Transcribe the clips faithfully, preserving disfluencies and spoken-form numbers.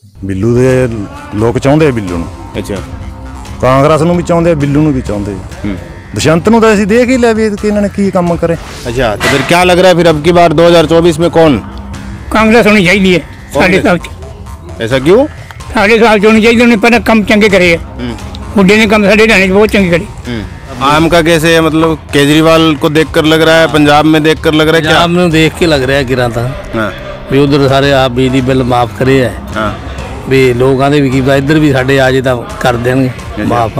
ਬਿੱਲੂ ਦੇ ਲੋਕ ਚਾਹੁੰਦੇ ਆ ਬਿੱਲੂ ਨੂੰ। ਅੱਛਾ, ਕਾਂਗਰਸ ਨੂੰ ਵੀ ਚਾਹੁੰਦੇ ਆ, ਬਿੱਲੂ ਨੂੰ ਵੀ ਚਾਹੁੰਦੇ ਆ। दशंत ਨੂੰ ਤਾਂ ਅਸੀਂ देख ही लिया भी कि इन्होंने की काम करे। अच्छा, तो फिर क्या लग रहा है फिर अब की बार दो हज़ार चौबीस में कौन? कांग्रेस होनी चाहिए साढ़े साल ऐसा क्यों? साढ़े साल होनी चाहिए, उन्हें पता कम चंगे करे बुढ़े ने कम साढ़े रहने बहुत चंगे करे। आम का कैसे है, मतलब केजरीवाल को देखकर लग रहा है, पंजाब में देखकर लग रहा है? क्या पंजाब में देख के लग रहा है गिरा था भी उधर सारे आप बिजली बिल माफ करे है भी लोग आते भी इधर भी साढ़े आ जाए तो कर देंगे माफ।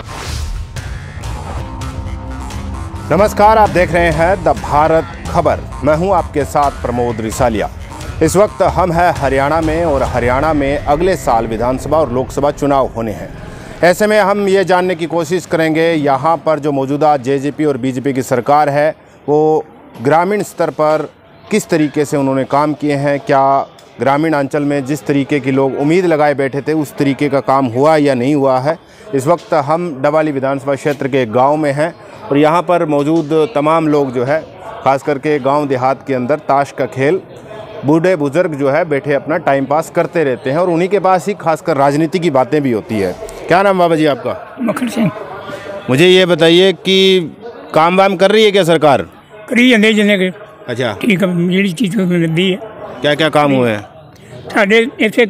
नमस्कार, आप देख रहे हैं द भारत खबर। मैं हूं आपके साथ प्रमोद रिसालिया। इस वक्त हम हैं हरियाणा में और हरियाणा में अगले साल विधानसभा और लोकसभा चुनाव होने हैं। ऐसे में हम ये जानने की कोशिश करेंगे यहाँ पर जो मौजूदा जेजेपी और बीजेपी की सरकार है वो ग्रामीण स्तर पर किस तरीके से उन्होंने काम किए हैं। क्या ग्रामीण अंचल में जिस तरीके की लोग उम्मीद लगाए बैठे थे उस तरीके का काम हुआ या नहीं हुआ है। इस वक्त हम डबाली विधानसभा क्षेत्र के गाँव में हैं और यहाँ पर मौजूद तमाम लोग जो है ख़ास करके गांव देहात के अंदर ताश का खेल बूढ़े बुजुर्ग जो है बैठे अपना टाइम पास करते रहते हैं और उन्हीं के पास ही खासकर राजनीति की बातें भी होती है। क्या नाम बाबा जी आपका? मखर सिंह। मुझे ये बताइए कि काम वाम कर रही है क्या सरकार? करी जाते जिन्हें के। अच्छा, ठीक है, जी चीज़ मिलती है। क्या क्या काम हुए हैं? साढ़े इतने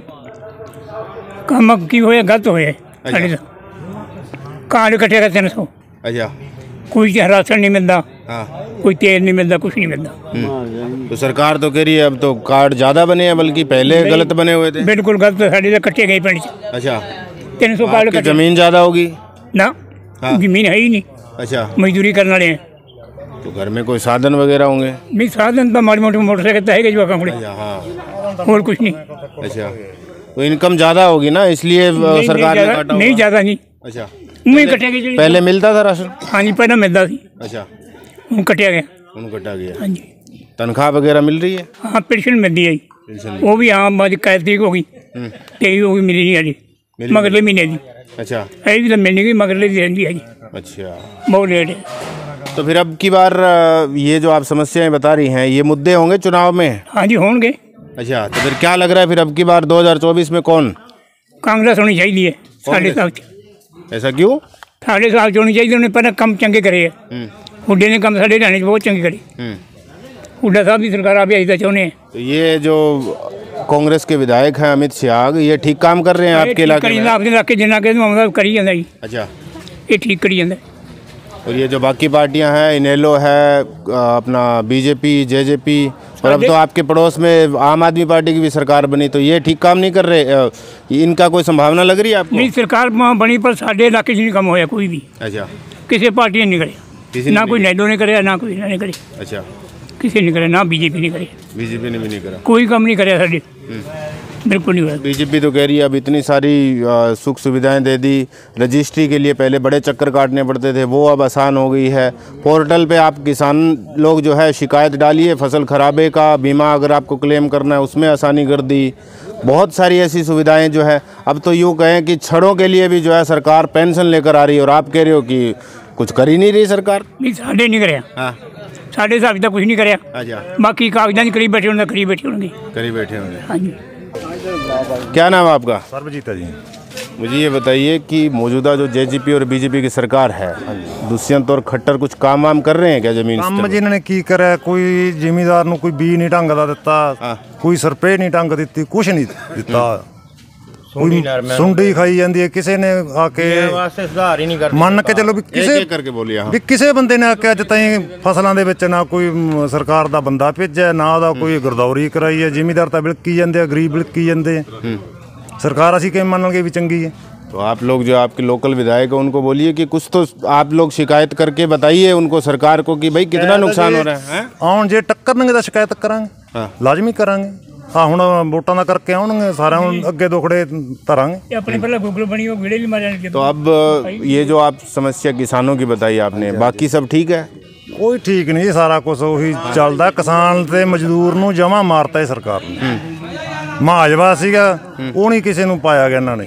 काम की होए गलत होए साढ़े कार्ड कटे तीन सौ। अच्छा, कोई राशन नहीं मिलता, हाँ, कोई तेल नहीं मिलता, कुछ नहीं मिलता। तो सरकार तो कह रही है अब तो कार्ड ज़्यादा बने हैं, बल्कि पहले गलत बने हुए थे। बिल्कुल गलत, साढ़े तो कट्टे गए पिंड। अच्छा, तीन सौ कार्ड कटे। जमीन ज़्यादा होगी ना? हाँ। जमीन है ही नहीं। अच्छा, मजदूरी करने वाले हैं। तो घर में कोई साधन वगैरह होंगे? नहीं, साधन तो माड़ी मोटी मोटरसाइकिल तो है जो कपड़े, हाँ, और कुछ नहीं। अच्छा, तो इनकम ज़्यादा होगी ना, इसलिए सरकार ने काटा? नहीं, ज़्यादा नहीं। अच्छा, उन्हें कटेगा। पहले मिलता था राशन? हाँ जी, पहले मिलता थी। अच्छा, उन कटिया गया। उन कटा गया। हाँ जी। तनख्वाह वगैरह मिल रही है? हाँ, पेंशन मिलती है, वो भी हाँ बाजी कैदी हो गई, तेई हो गई, मिली नहीं अभी मगरले महीने की। अच्छा, अभी तो मिलने की मगरले की रहती है जी। अच्छा, बहुत लेट है। तो फिर अब की बार ये जो आप समस्याएं बता रही हैं ये मुद्दे होंगे चुनाव में? हाँ जी, होंगे। अच्छा, तो फिर क्या लग रहा है फिर अब की बार दो हज़ार चौबीस में कौन? कांग्रेस होनी चाहिए साढ़े साल। ऐसा क्यों? साढ़े साल होनी चाहिए, उन्हें पता कम चंगे करे बुढ़े ने कम साढ़े रहने बहुत चंगे करे। बुढ़ा साहब की सरकार अभी ऐसा चाहते हैं। तो ये जो कांग्रेस के विधायक हैं अमित शाह, ये ठीक काम कर रहे हैं आपके इलाके में? आपके इलाके जिन्ना के करी जाता जी। अच्छा, ये ठीक करी जाता। और ये जो बाकी पार्टियां हैं, इनेलो है, अपना बीजेपी, जेजेपी, और अब तो आपके पड़ोस में आम आदमी पार्टी की भी सरकार बनी, तो ये ठीक काम नहीं कर रहे, इनका कोई संभावना लग रही है आपको? नहीं, सरकार बनी पर साढ़े इलाके नहीं कम होया कोई भी। अच्छा, किसी पार्टी ने नहीं करे, ना कोई नेलो ने करे, ना कोई ने करे। अच्छा, किसी ने करे, ना बीजेपी ने करे। बीजेपी ने भी नहीं करा, कोई काम नहीं करे साढ़े, बिल्कुल नहीं हुआ। बीजेपी तो कह रही है अब इतनी सारी सुख सुविधाएं दे दी, रजिस्ट्री के लिए पहले बड़े चक्कर काटने पड़ते थे, वो अब आसान हो गई है। पोर्टल पे आप किसान लोग जो है शिकायत डालिए फसल खराबे का, बीमा अगर आपको क्लेम करना है उसमें आसानी कर दी। बहुत सारी ऐसी सुविधाएं जो है, अब तो यूँ कहें कि छड़ों के लिए भी जो है सरकार पेंशन लेकर आ रही है और आप कह रहे हो कि कुछ कर ही नहीं रही सरकार। नहीं, साढ़े नहीं करे। हाँ, साढ़े साहब तक कुछ नहीं करे। अच्छा, बाकी कागजात करीब बैठे होंगे, करीब बैठे होंगे, करीब बैठे होंगे। हाँ जी। क्या नाम है आपका? सर्वजीत जी। मुझे ये बताइए कि मौजूदा जो जेजेपी और बीजेपी की सरकार है, दुष्यंत और खट्टर कुछ काम वाम कर रहे हैं क्या जमीन? काम जी इन्होंने की करा, कोई जिमीदार ਨੂੰ ਕੋਈ ਬੀ ਨਹੀਂ ਢੰਗ ਦਾ ਦਿੱਤਾ, ਕੋਈ ਸਰਪੇ ਨਹੀਂ ਢੰਗ ਦਿੱਤੀ, ਕੁਛ ਨਹੀਂ ਦਿੱਤਾ। ਕੋਈ ਸੁੰਡੀ ਖਾਈ ਜਾਂਦੀ ਹੈ, ਕਿਸੇ ਨੇ ਆ ਕੇ ਵਾਸਤੇ ਸੁਧਾਰ ਹੀ ਨਹੀਂ ਕਰਦੇ। ਮੰਨ ਕੇ ਚੱਲੋ ਵੀ ਕਿਸੇ ਕਰਕੇ ਬੋਲਿਆ ਵੀ ਕਿਸੇ ਬੰਦੇ ਨੇ ਆ ਕੇ ਅੱਜ ਤਾਈਂ ਫਸਲਾਂ ਦੇ ਵਿੱਚ ਨਾ ਕੋਈ ਸਰਕਾਰ ਦਾ ਬੰਦਾ ਭੇਜਿਆ, ਨਾ ਉਹਦਾ ਕੋਈ ਗਰਦੌਰੀ ਕਰਾਈ ਹੈ। ਜ਼ਿਮੀਦਾਰ ਤਾਂ ਬਿਲਕੀ ਜਾਂਦੇ ਆ, ਗਰੀਬ ਬਿਲਕੀ ਜਾਂਦੇ ਆ। सरकार ਅਸੀਂ ਕਿਵੇਂ ਮੰਨਾਂਗੇ ਵੀ ਚੰਗੀ है? तो आप लोग जो आपके लोकल विधायक हैं उनको बोलिए कि कुछ तो आप लोग शिकायत करके बताइए उनको सरकार को कि भाई कितना नुकसान हो रहा है। ਆਉਣ ਜੇ ਟੱਕਰਨਗੇ ਤਾਂ ਸ਼ਿਕਾਇਤ ਕਰਾਂਗੇ, ਲਾਜ਼ਮੀ ਕਰਾਂਗੇ। हाँ ਹੁਣ ਵੋਟਾਂ ਦਾ ਕਰਕੇ ਆਉਣਗੇ ਸਾਰਿਆਂ ਨੂੰ ਅੱਗੇ ਦੁਖੜੇ ਧਰਾਂਗੇ। अपने पहले गूगल बनी हो वीडियो भी मार। तो अब ये जो आप समस्या किसानों की बताई आपने, बाकी सब ठीक है? ਕੋਈ ਠੀਕ ਨਹੀਂ, ਸਾਰਾ ਕੁਝ ਉਹੀ ਚੱਲਦਾ। ਕਿਸਾਨ ਤੇ ਮਜ਼ਦੂਰ ਨੂੰ ਜਮਾ ਮਾਰਤਾ ਸਰਕਾਰ ਨੇ। ਮਹਾਜਵਾ ਸੀਗਾ ਉਹ ਨਹੀਂ ਕਿਸੇ ਨੂੰ ਪਾਇਆ ਗਿਆ ਇਹਨਾਂ ਨੇ।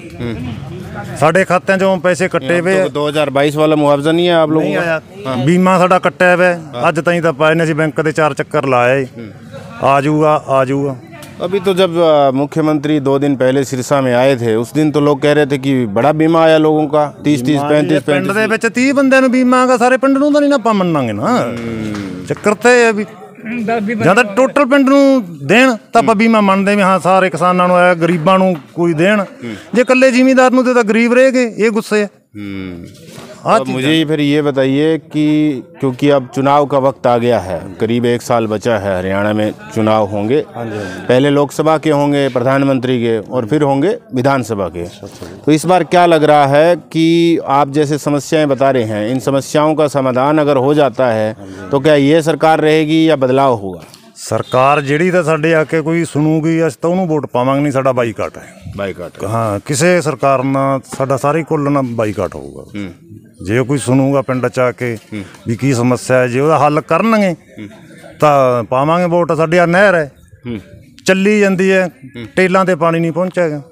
ਸਾਡੇ ਖਾਤਿਆਂ ਚੋਂ ਪੈਸੇ ਕੱਟੇ ਵੇ। दो हज़ार बाईस वाला मुआवजा नहीं है आप लोगों नहीं आया, बीमा ਸਾਡਾ ਕੱਟਿਆ ਵੇ। ਅੱਜ ਤਾਈਂ ਤਾਂ ਪਾਏ ਨੇ, ਅਸੀਂ ਬੈਂਕ ਦੇ ਚਾਰ ਚੱਕਰ ਲਾਏ। ਆ ਜਾਊਗਾ ਆ ਜਾਊਗਾ अभी तो जब अ, मुख्यमंत्री दो दिन पहले सिरसा में आए थे, उस दिन तो लोग कह रहे थे कि बड़ा बीमा आया लोगों का, तीस तीस पैंतीस ਪਿੰਡ ਦੇ ਵਿੱਚ तीस ਬੰਦਿਆਂ ਨੂੰ ਬੀਮਾ ਆਗਾ, ਸਾਰੇ ਪਿੰਡ ਨੂੰ ਤਾਂ ਨਹੀਂ ਨਾ ਆਪਾਂ ਮੰਨਾਂਗੇ ਨਾ। ਚੱਕਰ ਤੇ ਇਹ ਵੀ ਜਾਂ ਤਾਂ ਟੋਟਲ ਪਿੰਡ ਨੂੰ ਦੇਣ ਤਾਂ ਆਪਾਂ ਬੀਮਾ ਮੰਨਦੇ ਵੀ ਹਾਂ, ਸਾਰੇ ਕਿਸਾਨਾਂ ਨੂੰ ਆਇਆ, ਗਰੀਬਾਂ ਨੂੰ ਕੋਈ ਦੇਣ। ਜੇ ਇਕੱਲੇ ਜ਼ਿਮੀਂਦਾਰ ਨੂੰ ਤੇ ਤਾਂ ਗਰੀਬ ਰਹਿ ਗਏ, ਇਹ गुस्से है। अब मुझे फिर ये बताइए कि क्योंकि अब चुनाव का वक्त आ गया है, करीब एक साल बचा है, हरियाणा में चुनाव होंगे। पहले लोकसभा के होंगे, प्रधानमंत्री के, और फिर होंगे विधानसभा के। तो इस बार क्या लग रहा है कि आप जैसे समस्याएं बता रहे हैं, इन समस्याओं का समाधान अगर हो जाता है तो क्या ये सरकार रहेगी या बदलाव होगा? ਸਰਕਾਰ ਜਿਹੜੀ ਤਾਂ ਸਾਡੇ ਆ ਕੇ ਕੋਈ ਸੁਣੂਗੀ, ਅਸੀਂ ਤਾਂ ਉਹਨੂੰ ਵੋਟ ਪਾਵਾਂਗੇ ਨਹੀਂ। ਸਾਡਾ ਬਾਈਕਾਟ ਹੈ। ਬਾਈਕਾਟ? ਹਾਂ, ਕਿਸੇ ਸਰਕਾਰ ਨਾਲ ਸਾਡਾ ਸਾਰੇ ਕੁੱਲ ਨਾਲ ਬਾਈਕਾਟ ਹੋਊਗਾ। ਜੇ ਕੋਈ ਸੁਣੂਗਾ ਪਿੰਡ 'ਚ ਆ ਕੇ ਵੀ ਕੀ ਸਮੱਸਿਆ ਹੈ, ਜੇ ਉਹਦਾ ਹੱਲ ਕਰਨਗੇ ਤਾਂ ਪਾਵਾਂਗੇ ਵੋਟ। ਸਾਡੇ ਆ ਨਹਿਰ ਹੈ, ਚੱਲੀ ਜਾਂਦੀ ਹੈ, ਟੇਲਾਂ ਤੇ ਪਾਣੀ ਨਹੀਂ ਪਹੁੰਚਿਆ ਹੈਗਾ।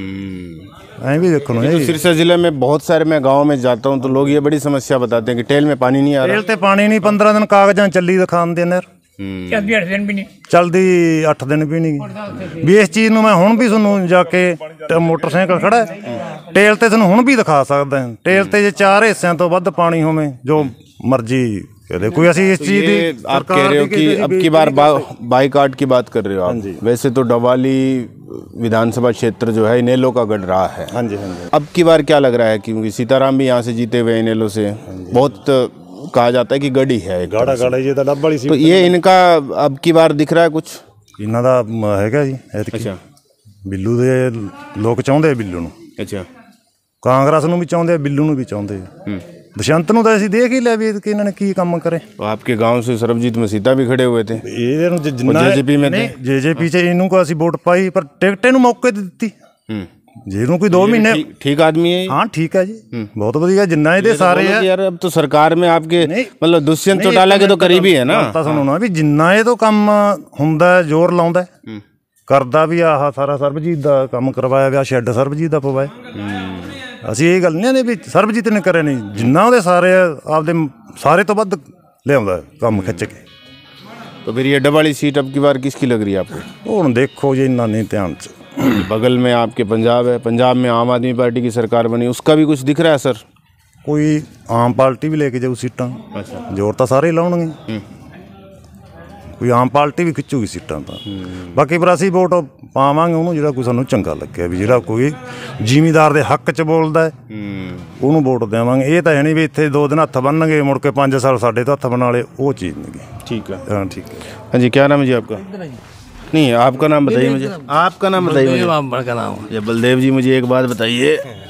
ऐ भी देखो ना, तो सिरसा जिले में बहुत सारे, मैं गांव में जाता हूं तो लोग ये बड़ी समस्या बताते हैं कि टेल में पानी नहीं आ रहा। टेल ते पानी नहीं, पंद्रह दिन कागजां ਚੱਲੀ ਦਿਖਾਉਂਦੇ ਨੇ, ਚੱਲਦੀ ਅੱਠ ਦਿਨ ਵੀ ਨਹੀਂ ਚਲਦੀ ਅੱਠ ਦਿਨ ਵੀ ਨਹੀਂ। ਵੀ ਇਸ ਚੀਜ਼ ਨੂੰ ਮੈਂ ਹੁਣ ਵੀ ਤੁਹਾਨੂੰ ਜਾ ਕੇ ਮੋਟਰਸਾਈਕਲ ਖੜਾ ਟੇਲ ਤੇ ਤੁਹਾਨੂੰ ਹੁਣ ਵੀ ਦਿਖਾ ਸਕਦਾ। ਟੇਲ ਤੇ ਜੇ ਚਾਰ ਹਿੱਸਿਆਂ ਤੋਂ ਵੱਧ ਪਾਣੀ ਹੋਵੇ, ਜੋ मर्जी करे कोई ऐसी इस चीज तो आप कह रहे हो कि अब की बार बाईकाट की बात कर रहे हो आप। वैसे तो डवाली विधानसभा क्षेत्र जो है इनेलो का गढ़ रहा है। हाँ जी, हाँ जी। अब की बार क्या लग रहा है, क्योंकि सीताराम भी यहाँ से जीते हुए इनेलो से, बहुत कहा जाता है कि गढ़ी है, गाड़ा गाड़ा ये तो डब्बा वाली। तो ये इनका अब की बार दिख रहा है कुछ इन्हों का हैगा जी। अच्छा, बिल्लू दे लोग चाहते बिल्लू नूं। अच्छा, कांग्रेस नूं भी चाहते, बिल्लू नूं भी चाहते, दशंत नूं तां असीं देख ही लिया भी कि इन्होंने की काम करे। तो आपके गांव से सरबजीत मसीता भी खड़े हुए थे, जेजेपी में थे, जेजेपी च इनू को असीं वोट पाई, पर टिकट इनू मौके ते दित्ती। ਜਿਹਨੂੰ कोई दो महीने ठीक आदमी है। हाँ ठीक है जी, बहुत बढ़िया। जिन्ना ये सारे है यार, अब तो सरकार में आपके मतलब दुष्यंत चौटाला के तो करीबी है ना। ਤਾਂ ਸੁਣੋ ਨਾ ਵੀ ਜਿੰਨਾ ਇਹ ਤੋਂ ਕੰਮ ਹੁੰਦਾ, ਜ਼ੋਰ ਲਾਉਂਦਾ, ਕਰਦਾ ਵੀ ਆਹ ਸਾਰਾ ਸਰਬਜੀਤ ਦਾ ਕੰਮ ਕਰਵਾਇਆ ਗਿਆ, ਸ਼ੈੱਡ ਸਰਬਜੀਤ ਦਾ ਪਵਾਇਆ। ਅਸੀਂ ਇਹ ਗੱਲ ਨਹੀਂ ਨੇ ਵੀ ਸਰਬਜੀਤ ਨੇ ਕਰਿਆ ਨਹੀਂ, ਜਿੰਨਾ ਉਹਦੇ ਸਾਰੇ ਆਪਦੇ ਸਾਰੇ ਤੋਂ ਵੱਧ ਲਿਆਉਂਦਾ ਕੰਮ ਖਿੱਚ ਕੇ। तो फिर ये डबल वाली सीट अब की बार किसकी लग रही है आपको? ਹੁਣ ਦੇਖੋ ਜੀ, ਇੰਨਾ ਨਹੀਂ ਧਿਆਨ ਚ। बगल में आपके पंजाब है, पंजाब में आम आदमी पार्टी की सरकार बनी, उसका भी कुछ दिख रहा है सर? कोई आम पार्टी भी लेके जाऊ सीटां। अच्छा, जोर तो सारे लाउणगे, कोई आम पार्टी भी खिच्चूगी सीटां तां। बाकी पर असीं वोट पावांगे ਉਹਨੂੰ ਜਿਹੜਾ ਕੋਈ ਸਾਨੂੰ ਚੰਗਾ ਲੱਗਿਆ, ਵੀ ਜਿਹੜਾ ਕੋਈ ਜ਼ਿਮੀਂਦਾਰ ਦੇ ਹੱਕ 'ਚ ਬੋਲਦਾ ਹੈ ਉਹਨੂੰ ਵੋਟ ਦੇਵਾਂਗੇ। ਇਹ ਤਾਂ ਹੈ ਨਹੀਂ ਵੀ ਇੱਥੇ ਦੋ ਦਿਨ ਹੱਥ ਬੰਨਣਗੇ, ਮੁੜ ਕੇ ਪੰਜ ਸਾਲ ਸਾਡੇ ਤੋਂ ਹੱਥ ਬਣਾ ਲਏ, ਉਹ ਚੀਜ਼ नहीं। ठीक है, हाँ ठीक है। हाँ जी, क्या नाम है जी आपका? नहीं, आपका नाम बताइए मुझे। आपका नाम बताइए मुझे। का नाम ये बलदेव जी, मुझे एक बात बताइए,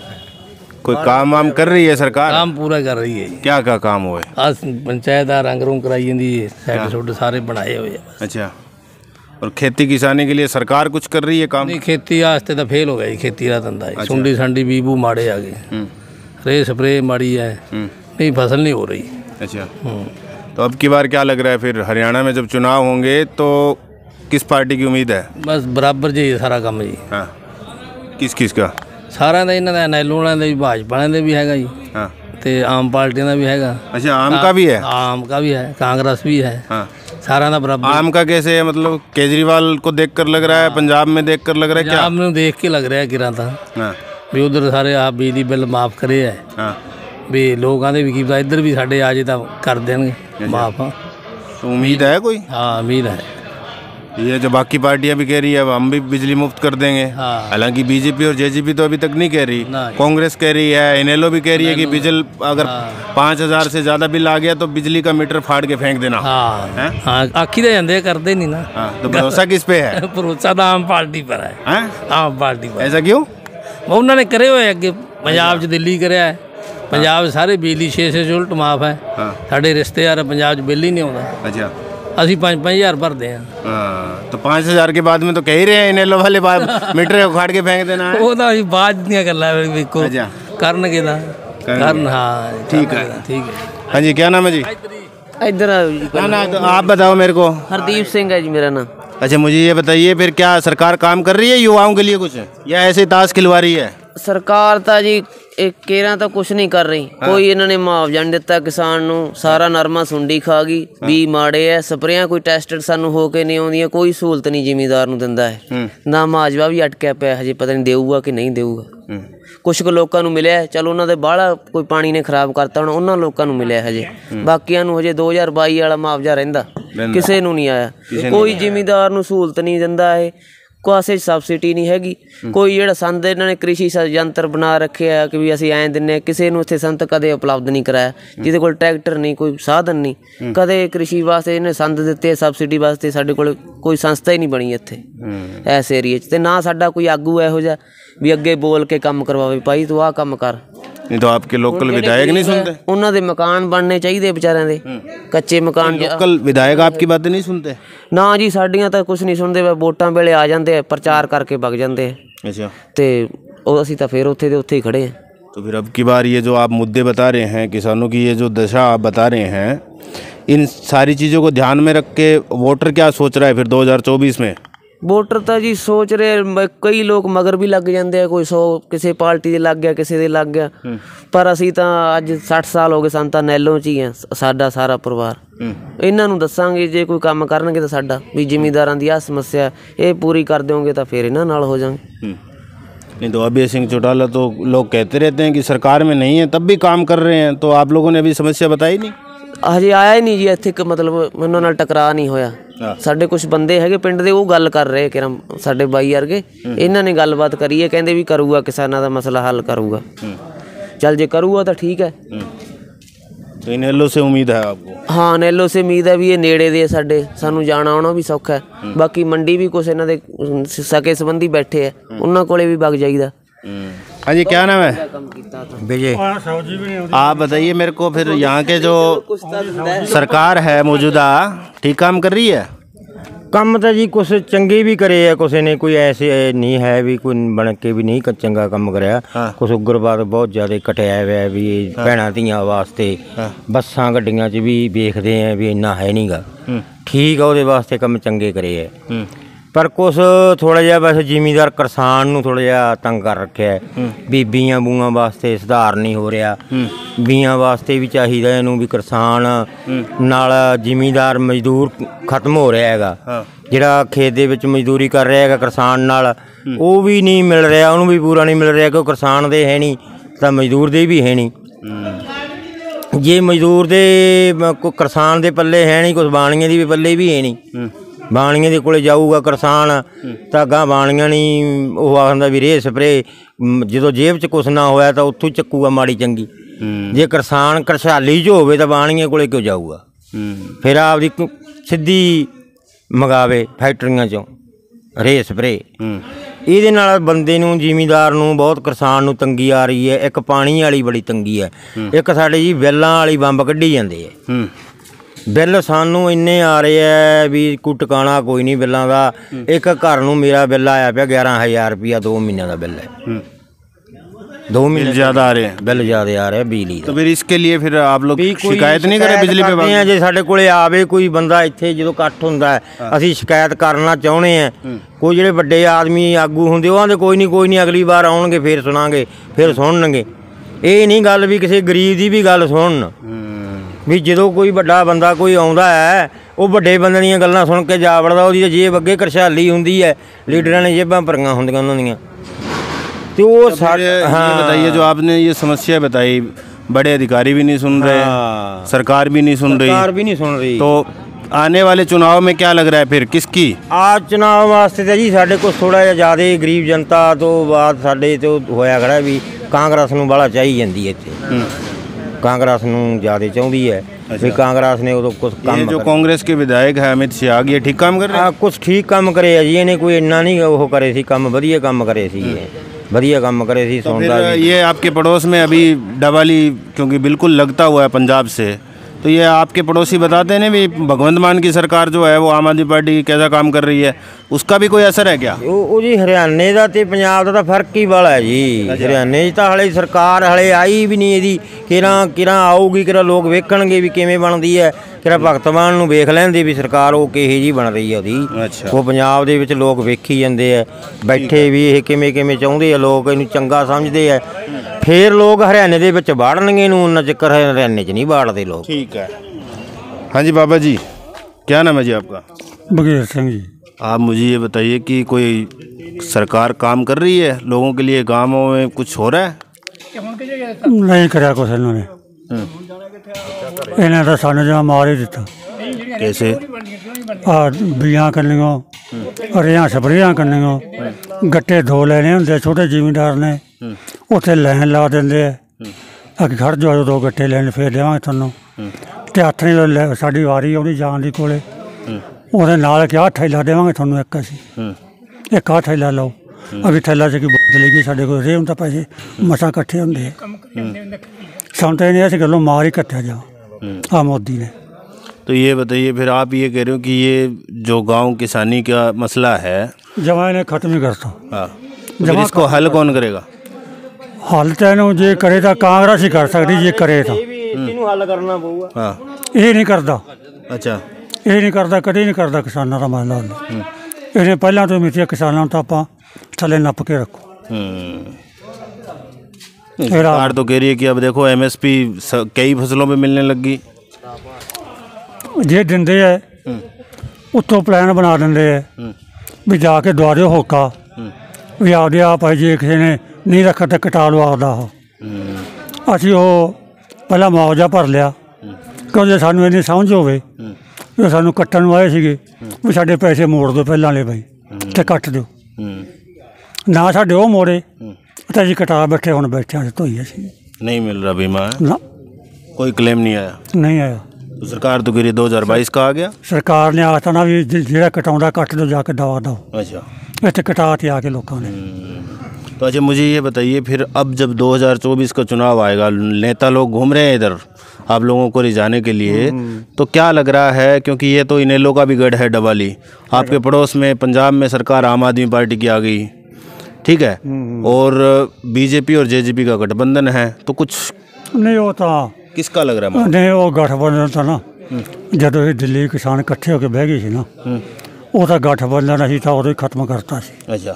कोई काम वाम कर रही है सरकार? काम पूरा कर रही है। क्या क्या काम हुआ है? आज पंचायत आ रंग रूंग कराई जाती है, साइड सूड सारे बनाए हुए हैं। अच्छा, और खेती किसानी के लिए सरकार कुछ कर रही है काम? नहीं, खेती आस्ते तो फेल हो गया जी, खेती का धंधा है। सुंडी संडी बीबू माड़े आ गए, रे स्प्रे माड़ी है, नहीं फसल नहीं हो रही। अच्छा, तो अब की बार क्या लग रहा है फिर हरियाणा में जब चुनाव होंगे तो किस पार्टी की उम्मीद है? बस बराबर जी सारा काम जी। हाँ, किस किस का? सारा ਦਾ ਇਹਨਾਂ ਦਾ ਨੈਲੂ ਵਾਲਿਆਂ ਦੇ ਵੀ, ਭਾਜਪਾ ਵਾਲਿਆਂ ਦੇ ਵੀ ਹੈਗਾ ਜੀ। हाँ, ਤੇ ਆਮ ਪਾਰਟੀਆਂ ਦਾ भी हैगा। अच्छा, आम का भी है? आम का भी है, कांग्रेस भी है। हाँ, सारा ना बराबर। आम का कैसे है, मतलब केजरीवाल को देखकर लग रहा है, पंजाब में देखकर लग रहा है क्या? पंजाब में देख के लग रहा है किरा था। हाँ, भी उधर सारे आप बिजली बिल माफ करे है। हाँ, भी लोगों ने भी की इधर भी साढ़े आ जाए तो कर देंगे माफ। तो उम्मीद है कोई? हाँ, उम्मीद है। ये जो बाकी पार्टियां भी कह रही है अब हम भी बिजली मुफ्त कर देंगे। हाँ, हालांकि बीजेपी और जेजेपी तो अभी तक नहीं कह रही, कांग्रेस कह रही है, इनेलो भी कह रही है कि बिजल अगर पाँच हजार से ज्यादा बिल आ गया तो बिजली का मीटर फाड़ के फेंक देना। हाँ, हाँ, आखी दे जाते करते नहीं ना। हाँ, तो भरोसा किस पे है? भरोसा तो आम पार्टी पर है। हाँ? आम पार्टी पर। ऐसा क्यों? वो उन्होंने करे हुए अगे पंजाब च दिल्ली कराया है, पंजाब सारे बिजली छे छे उल्ट माफ है। साढ़े रिश्तेदार पंजाब च बिल ही नहीं आता। अच्छा, ਅਸੀਂ पाँच पाँच हज़ार भरते हैं। हाँ, तो पाँच हज़ार के बाद में तो कह ही रहे हैं इनेलो वाले मीटर उखाड़ के फेंक देना है। वो तो अभी बात नहीं कर रहा है को करन के ना करन। हाँ ठीक है, ठीक है। हाँ जी, क्या नाम है जी? इधर ना ना, तो आप बताओ मेरे को। हरदीप सिंह है जी मेरा नाम। अच्छा, मुझे ये बताइए फिर क्या सरकार काम कर रही है युवाओं के लिए कुछ, या ऐसे ताश खिलवा रही है? सरकार तो जी ਇਹ ਕੇਰਾਂ ਤਾਂ ਕੁਛ ਨਹੀਂ ਕਰ ਰਹੀ, ਕੋਈ ਇਹਨਾਂ ਨੇ ਮੁਆਵਜ਼ਾ ਨਹੀਂ ਦਿੱਤਾ ਕਿਸਾਨ ਨੂੰ। ਸਾਰਾ ਨਰਮਾ ਸੁੰਡੀ ਖਾ ਗਈ, ਬੀ ਮਾੜੇ ਐ, ਸਪਰੇਆਂ ਕੋਈ ਟੈਸਟਡ ਸਾਨੂੰ ਹੋ ਕੇ ਨਹੀਂ ਆਉਂਦੀਆਂ, ਕੋਈ ਸਹੂਲਤ ਨਹੀਂ ਜ਼ਿਮੀਂਦਾਰ ਨੂੰ ਦਿੰਦਾ ਹੈ। ਨਾ ਮੁਆਵਜ਼ਾ ਵੀ ਅਟਕਿਆ ਪਿਆ, ਹਜੇ ਪਤਾ ਨਹੀਂ ਦੇਊਗਾ ਕਿ ਨਹੀਂ ਦੇਊਗਾ। ਕੁਛ ਕੁ ਲੋਕਾਂ ਨੂੰ ਮਿਲਿਆ, ਚਲੋ ਉਹਨਾਂ ਦੇ ਬਾਹਲਾ ਕੋਈ ਪਾਣੀ ਨੇ ਖਰਾਬ ਕਰਤਾ ਹੁਣ, ਉਹਨਾਂ ਲੋਕਾਂ ਨੂੰ ਮਿਲਿਆ ਹਜੇ। ਬਾਕੀਆਂ ਨੂੰ ਹਜੇ ਦੋ ਹਜ਼ਾਰ ਬਾਈ ਵਾਲਾ ਮੁਆਵਜ਼ਾ ਰਹਿੰਦਾ, ਕਿਸੇ ਨੂੰ ਨਹੀਂ ਆਇਆ। ਕੋਈ ਜ਼ਿਮੀਂਦਾਰ ਨੂੰ ਸਹੂਲਤ ਨਹੀਂ ਦਿੰਦਾ ਇਹ, ਕਾਸੇ ਸਬਸਿਡੀ ਨਹੀਂ ਹੈਗੀ। ਕੋਈ ਜਿਹੜਾ ਸੰਦ ਇਹਨਾਂ ਨੇ ਕ੍ਰਿਸ਼ੀ ਯੰਤਰ ਬਣਾ ਰੱਖਿਆ ਕਿ ਵੀ ਅਸੀਂ ਐਂ ਦਿੰਨੇ, ਕਿਸੇ ਨੂੰ ਇੱਥੇ ਸੰਦ ਕਦੇ ਉਪਲਬਧ ਨਹੀਂ ਕਰਾਇਆ। ਜਿਹਦੇ ਕੋਲ ਟਰੈਕਟਰ ਨਹੀਂ, ਕੋਈ ਸਾਧਨ ਨਹੀਂ, ਕਦੇ ਕ੍ਰਿਸ਼ੀ ਵਾਸਤੇ ਇਹਨੇ ਸੰਦ ਦਿੱਤੇ ਸਬਸਿਡੀ ਵਾਸਤੇ, ਸਾਡੇ ਕੋਲ ਕੋਈ ਸੰਸਥਾ ਹੀ ਨਹੀਂ ਬਣੀ ਇੱਥੇ ਇਸ ਏਰੀਏ 'ਚ। ਤੇ ਨਾ ਸਾਡਾ ਕੋਈ ਆਗੂ ਇਹੋ ਜਿਹਾ ਵੀ ਅੱਗੇ ਬੋਲ ਕੇ ਕੰਮ ਕਰਵਾਵੇ, ਭਾਈ ਤੂੰ ਆਹ ਕੰਮ ਕਰ। नहीं तो आपके लोकल विधायक नहीं सुनते? ਉਹਨਾਂ ਦੇ ਮਕਾਨ ਬਣਨੇ ਚਾਹੀਦੇ ਵਿਚਾਰਿਆਂ ਦੇ, ਕੱਚੇ ਮਕਾਨ। लोकल विधायक आपकी बातें नहीं सुनते? ਨਾ ਜੀ, ਸਾਡੀਆਂ ਤਾਂ ਕੁਛ ਨਹੀਂ ਸੁਣਦੇ। ਵੋਟਾਂ ਵੇਲੇ ਆ ਜਾਂਦੇ ਆ, ਪ੍ਰਚਾਰ ਕਰਕੇ ਵਗ ਜਾਂਦੇ ਆ। अच्छा। ਤੇ ਉਹ ਅਸੀਂ ਤਾਂ ਫਿਰ ਉੱਥੇ ਦੇ ਉੱਥੇ ਹੀ ਖੜੇ ਆ। तो फिर अब की बार ये जो आप मुद्दे बता रहे हैं, किसानों की ये जो दशा आप बता रहे हैं, इन सारी चीज़ों को ध्यान में रख के वोटर क्या सोच रहा है फिर दो हज़ार चौबीस में? ਵੋਟਰ ਤਾਂ ਜੀ ਸੋਚ ਰਹੇ, ਮ- ਕਈ ਲੋਕ ਮਗਰ ਵੀ ਲੱਗ ਜਾਂਦੇ ਆ। ਕੋਈ ਸੌ ਕਿਸੇ ਪਾਰਟੀ ਦੇ ਲੱਗ ਗਿਆ, ਕਿਸੇ ਦੇ ਲੱਗ ਗਿਆ। ਪਰ ਅਸੀਂ ਤਾਂ ਅੱਜ ਸੱਠ ਸਾਲ ਹੋ ਗਏ ਸਾਨੂੰ ਤਾਂ ਨੈਲੋਂ 'ਚ ਹੀ ਆ, ਸਾਡਾ ਸਾਰਾ ਪਰਿਵਾਰ। ਇਹਨਾਂ ਨੂੰ ਦੱਸਾਂਗੇ ਜੇ ਕੋਈ ਕੰਮ ਕਰਨਗੇ ਤਾਂ ਸਾਡਾ ਵੀ ਜ਼ਿਮੀਂਦਾਰਾਂ ਦੀ ਆਹ ਸਮੱਸਿਆ ਇਹ ਪੂਰੀ ਕਰ ਦਿਓਗੇ ਤਾਂ ਫਿਰ ਇਹਨਾਂ ਨਾਲ ਹੋ ਜਾਵਾਂਗੇ। नहीं तो अभय सिंह चौटाला तो लोग कहते रहते हैं कि सरकार में नहीं है तब भी काम कर रहे हैं, तो आप लोगों ने अभी समस्या बताई नहीं? ਹਜੇ ਆਇਆ ਹੀ ਨਹੀਂ ਜੀ ਇੱਥੇ, ਇੱਕ ਮਤਲਬ ਉਹਨਾਂ ਨਾਲ ਟਕਰਾਅ ਨਹੀਂ ਹੋਇਆ। ਸਾਡੇ ਕੁਝ ਬੰਦੇ ਹੈਗੇ ਪਿੰਡ ਦੇ, ਉਹ ਗੱਲ ਕਰ ਰਹੇ ਕਿ ਸਾਡੇ ਬਾਈ ਵਰਗੇ, ਇਹਨਾਂ ਨੇ ਗੱਲਬਾਤ ਕਰੀ ਹੈ, ਕਹਿੰਦੇ ਵੀ ਕਰੂਗਾ, ਕਿਸਾਨਾਂ ਦਾ ਮਸਲਾ ਹੱਲ ਕਰੂਗਾ। ਚੱਲ ਜੇ ਕਰੂਗਾ ਤਾਂ ਠੀਕ ਹੈ। तो इन एलो से उम्मीद है आपको? ਹਾਂ, ਨੈਲੋ ਸੇ ਉਮੀਦ ਹੈ ਵੀ ਇਹ ਨੇੜੇ ਦੇ ਸਾਡੇ, ਸਾਨੂੰ ਜਾਣਾ ਆਉਣਾ ਵੀ ਸੌਖਾ ਹੈ। ਬਾਕੀ ਮੰਡੀ ਵੀ ਕੁਛ ਇਹਨਾਂ ਦੇ ਸਕੇ ਸੰਬੰਧੀ ਬੈਠੇ ਆ, ਉਹਨਾਂ ਕੋਲੇ ਵੀ ਵਗ ਜਾਈਦਾ। हाँ जी, क्या नाम है? विजय। आप बताइए मेरे को फिर, यहाँ के जो सरकार है मौजूदा ठीक काम कर रही है? ਕੰਮ ਤਾਂ ਜੀ ਕੁਛ ਚੰਗੇ ਵੀ ਕਰੇ ਆ, ਕਿਸੇ ਨੇ ਕੋਈ ਐਸੇ ਨਹੀਂ ਹੈ ਵੀ ਕੋਈ ਬਣ ਕੇ ਵੀ ਨਹੀਂ ਚੰਗਾ ਕੰਮ ਕਰਿਆ। ਕੁਛ ਉਗਰਵਾਦ ਬਹੁਤ ਜ਼ਿਆਦਾ ਘਟਿਆ ਹੋਇਆ ਵੀ ਭੈਣਾਂ ਧੀਆਂ ਵਾਸਤੇ। ਬੱਸਾਂ ਗੱਡੀਆਂ 'ਚ ਵੀ ਵੇਖਦੇ ਆ ਵੀ ਇੰਨਾ ਹੈ ਨਹੀਂਗਾ, ਠੀਕ ਆ, ਉਹਦੇ ਵਾਸਤੇ ਕੰਮ ਚੰਗੇ ਕਰੇ ਆ। ਪਰ ਕੁਛ ਥੋੜ੍ਹਾ ਜਿਹਾ ਬਸ ਜ਼ਿਮੀਂਦਾਰ ਕਿਸਾਨ ਨੂੰ ਥੋੜ੍ਹਾ ਜਿਹਾ ਤੰਗ ਕਰ ਰੱਖਿਆ। ਬੀਬੀਆਂ ਬੂਆਂ ਵਾਸਤੇ ਸੁਧਾਰ ਨਹੀਂ ਹੋ ਰਿਹਾ, ਬੀਆਂ ਵਾਸਤੇ ਵੀ ਚਾਹੀਦਾ ਇਹਨੂੰ ਵੀ ਕਿਸਾਨ ਨਾਲ ਜ਼ਿਮੀਂਦਾਰ ਮਜ਼ਦੂਰ ਖਤਮ ਹੋ ਰਿਹਾ ਹੈਗਾ। ਜਿਹੜਾ ਖੇਤ ਦੇ ਵਿੱਚ ਮਜ਼ਦੂਰੀ ਕਰ ਰਿਹਾ ਹੈਗਾ ਕਿਸਾਨ ਨਾਲ, ਉਹ ਵੀ ਨਹੀਂ ਮਿਲ ਰਿਹਾ, ਉਹਨੂੰ ਵੀ ਪੂਰਾ ਨਹੀਂ ਮਿਲ ਰਿਹਾ ਕਿ ਉਹ ਕਿਸਾਨ ਦੇ ਹੈ ਨਹੀਂ ਤਾਂ ਮਜ਼ਦੂਰ ਦੇ ਵੀ ਹੈ ਨਹੀਂ। ਜੇ ਮਜ਼ਦੂਰ ਦੇ ਕੋਈ ਕਿਸਾਨ ਦੇ ਪੱਲੇ ਹੈ ਨਹੀਂ, ਕੁਛ ਬਾਣੀਆਂ ਦੀ ਵੀ ਪੱਲੇ ਵੀ ਹੈ ਨਹੀਂ। ਬਾਣੀਆਂ ਦੇ ਕੋਲੇ ਜਾਊਗਾ ਕਿਸਾਨ ਤਾਂ ਅਗਾਂਹ ਬਾਣੀਆਂ ਨਹੀਂ, ਉਹ ਆਖਦਾ ਵੀ ਰੇਹ ਸਪਰੇ, ਜਦੋਂ ਜੇਬ 'ਚ ਕੁਛ ਨਾ ਹੋਇਆ ਤਾਂ ਉੱਥੋਂ ਹੀ ਚੱਕੂਗਾ ਮਾੜੀ ਚੰਗੀ। ਜੇ ਕਿਸਾਨ ਖੁਸ਼ਹਾਲੀ 'ਚ ਹੋਵੇ ਤਾਂ ਬਾਣੀਆਂ ਕੋਲੇ ਕਿਉਂ ਜਾਊਗਾ? ਫਿਰ ਆਪਦੀ ਸਿੱਧੀ ਮੰਗਾਵੇ ਫੈਕਟਰੀਆਂ 'ਚੋਂ ਰੇਹ ਸਪਰੇ। ਇਹਦੇ ਨਾਲ ਬੰਦੇ ਨੂੰ, ਜ਼ਿਮੀਂਦਾਰ ਨੂੰ, ਬਹੁਤ ਕਿਸਾਨ ਨੂੰ ਤੰਗੀ ਆ ਰਹੀ ਹੈ। ਇੱਕ ਪਾਣੀ ਵਾਲੀ ਬੜੀ ਤੰਗੀ ਹੈ, ਇੱਕ ਸਾਡੇ ਜੀ ਬਿੱਲਾਂ ਵਾਲੀ ਬੰਬ ਕੱਢੀ ਜਾਂਦੇ ਹੈ। ਬਿੱਲ ਸਾਨੂੰ ਇੰਨੇ ਆ ਰਹੇ ਹੈ ਵੀ ਕੋਈ ਟਿਕਾਣਾ ਕੋਈ ਨਹੀਂ ਬਿੱਲਾਂ ਦਾ। ਇੱਕ ਘਰ ਨੂੰ ਮੇਰਾ ਬਿੱਲ ਆਇਆ ਪਿਆ ਗਿਆਰਾਂ ਹਜ਼ਾਰ ਰੁਪਇਆ, ਦੋ ਮਹੀਨਿਆਂ ਦਾ ਬਿੱਲ ਹੈ। दो महीने ज़्यादा आ रहे हैं, बिल ज़्यादा आ रहे हैं बिजली। तो फिर इसके लिए फिर आप लोग शिकायत नहीं करे बिजली विभाग? जे साडे कोले आवे कोई बंदा इत्थे जो इकट्ठ हुंदा है, असीं शिकायत करना चाहुंदे हैं। कोई जिहड़े वड्डे आदमी आगू हुंदे ओह आंदे कोई नहीं कोई नहीं अगली बार आउणगे फिर सुणांगे फिर सुणनगे। ਇਹ ਨਹੀਂ ਗੱਲ ਵੀ ਕਿਸੇ ਗਰੀਬ ਦੀ ਵੀ ਗੱਲ ਸੁਣਨ ਵੀ ਜਦੋਂ ਕੋਈ ਵੱਡਾ ਬੰਦਾ ਕੋਈ ਆਉਂਦਾ ਹੈ ਉਹ ਵੱਡੇ ਬੰਦੇ ਦੀਆਂ ਗੱਲਾਂ ਸੁਣ ਕੇ ਜਾ ਵੜਦਾ। ਉਹਦੀ ਜੇਬ ਅੱਗੇ ਖੁਸ਼ਹਾਲੀ ਹੁੰਦੀ ਹੈ, ਲੀਡਰਾਂ ਨੇ ਜੇਬਾਂ ਭਰੀਆਂ ਹੁੰਦੀਆਂ ਉਹਨਾਂ ਦੀਆਂ। तो वो सारे हाँ बताइए, जो आपने ये समस्या बताई, बड़े अधिकारी भी नहीं सुन रहे, सरकार भी नहीं सुन रही, सरकार भी नहीं सुन रही। तो आने वाले चुनाव में क्या लग रहा है फिर किसकी? आज चुनाव वास्ते तो जी साढ़े को थोड़ा जिहा ज़्यादा गरीब जनता तो बात साढ़े तो होया खड़ा भी कांग्रेस नूं बड़ा चाही जांदी है इत्थे। कांग्रेस नूं ज़्यादा चाहुंदी है भी कांग्रेस ने उदों कुछ काम। जो कांग्रेस के विधायक है अमित शाह, ये ठीक काम कर रहे हैं? कुछ ठीक काम करे है जी, इन्हें कोई इन्ना नहीं वो करे सी काम, वधिया काम करे सी, बढ़िया काम करे सी। तो फिर ये आपके पड़ोस में अभी डवाली क्योंकि बिल्कुल लगता हुआ है पंजाब से, तो ये आपके पड़ोसी बताते हैं भी भगवंत मान की सरकार जो है वो आम आदमी पार्टी कैसा काम कर रही है, उसका भी कोई असर है क्या? ਉਹ ਜੀ ਹਰਿਆਣੇ ਦਾ ਤੇ ਪੰਜਾਬ ਦਾ ਤਾਂ ਫਰਕ ਹੀ ਵਾਲਾ ਹੈ ਜੀ। ਹਰਿਆਣੇ 'ਚ ਤਾਂ ਹਲੇ ਸਰਕਾਰ ਹਲੇ ਆਈ ਵੀ ਨਹੀਂ ਇਹਦੀ, ਕਿਰਾਂ ਕਿਰਾਂ ਆਊਗੀ, ਕਿਰਾਂ ਲੋਕ ਵੇਖਣਗੇ ਵੀ ਕਿਵੇਂ ਬਣਦੀ ਹੈ, ਕਿਰਾਂ ਭਗਤ ਮਾਨ ਨੂੰ ਵੇਖ ਲੈਂਦੇ ਵੀ ਸਰਕਾਰ ਉਹ ਕਿਹੋ ਜਿਹੀ ਬਣ ਰਹੀ ਹੈ ਉਹਦੀ। ਉਹ ਪੰਜਾਬ ਦੇ ਵਿੱਚ ਲੋਕ ਵੇਖੀ ਜਾਂਦੇ ਆ, ਬੈਠੇ ਵੀ ਇਹ ਕਿਵੇਂ ਕਿਵੇਂ ਚਾਹੁੰਦੇ ਆ, ਲੋਕ ਇਹਨੂੰ ਚੰਗਾ ਸਮਝਦੇ ਆ। ਫੇਰ ਲੋਕ ਹਰਿਆਣੇ ਦੇ ਵਿੱਚ ਬਾੜਨਗੇ ਇਹਨੂੰ, ਉਹਨਾਂ ਚੱਕਰ ਹਰਿਆਣੇ 'ਚ ਨਹੀਂ ਬਾੜਦੇ ਲੋਕ। ठीक है। हाँ जी बाबा जी, क्या नाम है जी आपका? बघेर सिंह जी। आप मुझे ये बताइए कि कोई सरकार काम कर रही है लोगों के लिए, गाँवों में कुछ हो रहा है? नहीं करा कुछ इन्होंने, इन्हें तो सानू जहाँ मार ही दिता। कैसे? आ बीयां करनियों, रेहां स्प्रेयां करनियों, गट्टे धो लेने होंदे छोटे जिमींदार ने, उत्थे लाइन ला देंदे अगे खड़ जाओ दो गट्टे लैन फिर देवांगे तुहानू। ते हत्थ नहीं साडी वारी आउंदी जान दी कोले, ओहदे नाल कि आ थैला देवांगे तुहानू एक असीं, एक आ थैला लाओ। अभी थैला च की बोतल लगी साडे कोल, रेह हुंदा पैसे मसां इकट्ठे हुंदे सानू तां इस गल्लों मार ही कट्टिया जा आ मोदी ने। तो ये बताइए फिर आप ये कह रहे हो कि ये जो गांव किसानी का मसला है जमा इन्हें खत्म ही करता। हाँ, तो फिर इसको हल कौन करेगा? हल तो इन्हू जे करे तो कांग्रेस ही कर सकती, जे करे तो हल करना पऊगा। हाँ, ये नहीं करता। अच्छा, ये नहीं करता, कभी नहीं करता किसानों का मसला हल। इन्हें पहला तो मिथिया किसानों तो आप थले नप के रखो। सरकार तो कह रही है कि अब देखो एमएसपी कई फसलों पे मिलने लगी। जे दिंदे है उत्तों प्लान बना देंगे है भी जाके दुआरे होका भी आपदे आप जे किसी ने नहीं रखा तो कटा लो आपदा हो। असी वो पहला मुआवजा भर लिया क्योंकि सानू इन्नी समझ होवे भी सानू कट्टन आए थे भी साडे पैसे मोड़ दो पहला ले भाई तो कट दो ना, साडे वो मोड़े तो असीं कटा बैठे हुण बैठे धोई असीं नहीं मिल रहा बीमा ना, कोई क्लेम नहीं आया। नहीं आया। तो सरकार तो कह रही दो हजार बाईस का आ गया। सरकार ने आखता ना भी जेड़ा कटाउंदा कट दो जाके दवा दो, अच्छा, इत्थे कटा के आके लोगों ने। तो अच्छा मुझे ये बताइए फिर अब जब दो हजार चौबीस का चुनाव आएगा, नेता लोग घूम रहे हैं इधर आप लोगों को रिझाने के लिए, तो क्या लग रहा है, क्योंकि ये तो इनेलो का भी गढ़ है डबाली, आपके पड़ोस में पंजाब में सरकार आम आदमी पार्टी की आ गई, ठीक है, और बीजेपी और जेजेपी का गठबंधन है, तो कुछ नहीं होता। किसका लग रहा है? नहीं वो गठबंधन था ना, जदों ये दिल्ली किसान इकट्ठे होकर बह गए सी ना, वो तो गठबंधन असीं तां उदों ही खत्म करता सी। अच्छा,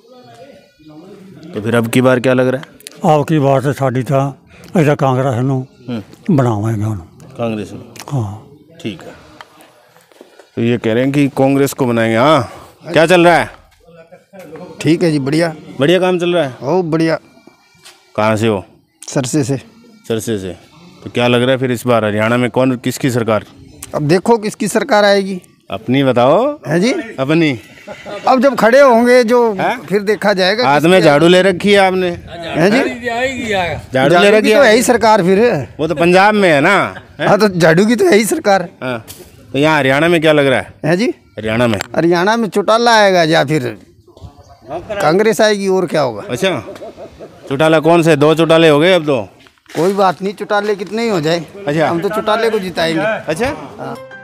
तो फिर अब की बार क्या लग रहा है? अब की बार तो साडी तां असीं तां कांग्रेस नूं बनावांगे हुण। कांग्रेस में? हाँ, ठीक है। तो ये कह रहे हैं कि कांग्रेस को बनाएंगे। हाँ, क्या चल रहा है? ठीक है जी, बढ़िया बढ़िया काम चल रहा है। ओ बढ़िया। कहाँ से हो? सरसे से। सरसे से। तो क्या लग रहा है फिर इस बार हरियाणा में कौन किसकी सरकार? अब देखो किसकी सरकार आएगी। अपनी बताओ। है जी? अपनी। अब जब खड़े होंगे जो है? फिर देखा जाएगा। हाथ में झाड़ू ले रखी है आपने? है जी? झाड़ू ले रखी तो है ही सरकार फिर। वो तो पंजाब में है ना। हाँ, तो झाड़ू की तो है ही सरकार। हाँ, तो यहाँ हरियाणा में क्या लग रहा है? है जी? हरियाणा में हरियाणा में चौटाला आएगा या फिर कांग्रेस आएगी, और क्या होगा। अच्छा, चौटाला कौन से? दो चौटाले हो गए अब तो। कोई बात नहीं, चौटाले कितने ही हो जाए, अच्छा, हम तो चौटाले को जिताएंगे। अच्छा।